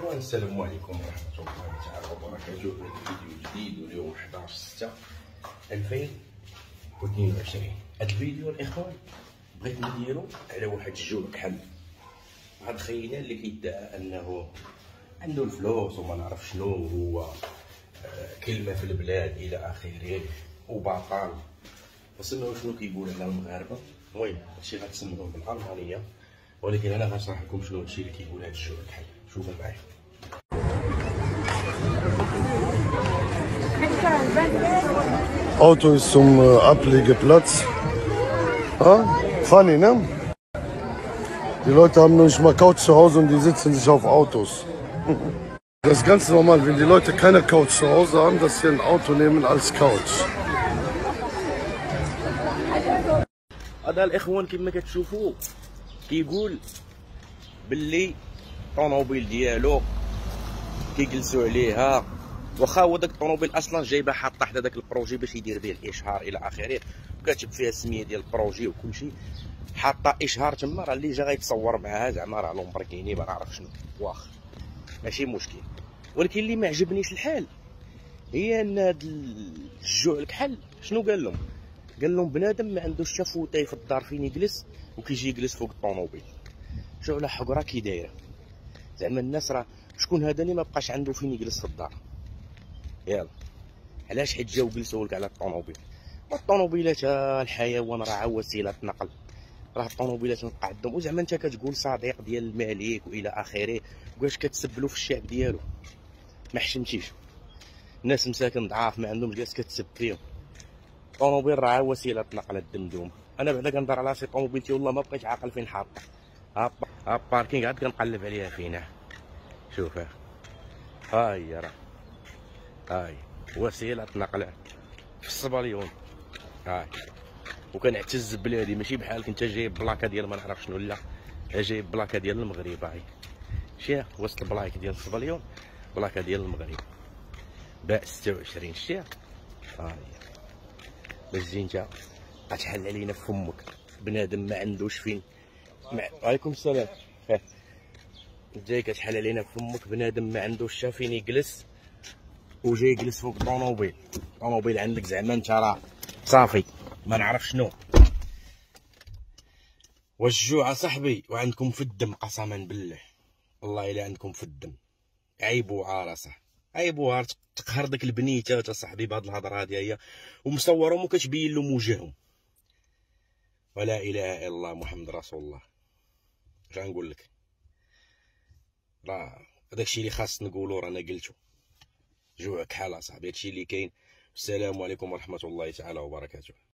اخوان السلام عليكم ورحمه الله تعالى وبركاته. فيديو جديد واليوم 11/6/2022. هذا الفيديو الاخوان بغيت نديرو على واحد الجوع كحل، واحد خينا اللي كيدعى انه عنده الفلوس وما نعرف شنو هو، كلمه في البلاد الى اخره وبطل. وسمعوا شنو كيقول على المغاربه. المهم هادشي غتسمعوه بالالمانيه، ولكن انا غنشرح لكم شنو هادشي اللي كيقول هاد الجوع كحل. شوفوا معايا. Auto ist zum Ablegeplatz. Funny, ne? Die Leute haben noch nicht mal Couch zu Hause und die sitzen sich auf Autos. Das ist ganz normal, wenn die Leute keine Couch zu Hause haben, dass sie ein Auto nehmen als Couch. هذا الاخوان كما كتشوفوا كيقول باللي الطوموبيل ديالو كيجلسوا عليها، واخا هو داك الطوموبيل اصلا جايبها حاطه حدا داك البروجي باش يدير به الاشهار الى اخره، وكاتب فيها السميه ديال البروجي وكلشي، حاطه اشهار تما، راه اللي جا غيتصور معاها زعما راه لومبركيني ما نعرف شنو، واخ ماشي مشكل. ولكن اللي ما عجبنيش الحال هي ان هاد الجوع الكحل شنو قال لهم؟ قال لهم بنادم ما عندوش حتى فوتاي في الدار فين يجلس وكيجي يجلس فوق الطوموبيل. شو على حقره كي دايره، زعما الناس راه شكون هذا اللي ما بقاش عنده فين يجلس في الدار؟ يلا علاش حيت جاو جلسوا لك على الطوموبيل؟ والطوموبيلات الحيوان راه وسيله نقل، راه الطوموبيلات نبقى عندهم، وزعما انت كتقول صديق ديال الملك والى اخره، واش كتسب في الشعب ديالو؟ ما حشمتيش الناس مساكن ضعاف ما عندهمش جالس كتسب فيهم. الطوموبيل راه وسيله نقل الدمدوم. انا بعدا كندار على راسي طوموبيلتي والله ما بقيت عاقل فين حاطه، ها باركينغ عاد كنقلب عليها فينا. شوفها ها هي راه هاي وسيله نقل في الصباليون هاي، وكنعتز ببلادي ماشي بحالك انت جايب بلاكه ديال ما نعرف شنو، لا جايب بلاكه ديال المغرب. هاي شتيها وسط البلايك ديال الصباليون، بلاكه ديال المغرب باء 26. شتيها هاي باش تجي انت غتحل علينا في فمك بنادم ما عندوش فين. وعليكم السلام. جاي كتحل علينا في فمك بنادم ما عندوش حتى فين يجلس وجاي يجلس فوق الطوموبيل. الطوموبيل عندك زعما انت راه صافي ما نعرف شنو. والجوع صاحبي وعندكم في الدم قسما بالله، والله الا عندكم في الدم. عيبوها راه صح، عيبوها تقهر ديك البنيتات اصاحبي بهاد الهضره هادي هي، ومصورهم وكتبين لهم وجههم. ولا اله الا الله محمد رسول الله. اش غنقول لك؟ راه داكشي اللي خاص نقولو رانا قلتو. جوع كحال اصاحبي، هادشي اللي كاين. السلام عليكم ورحمه الله تعالى وبركاته.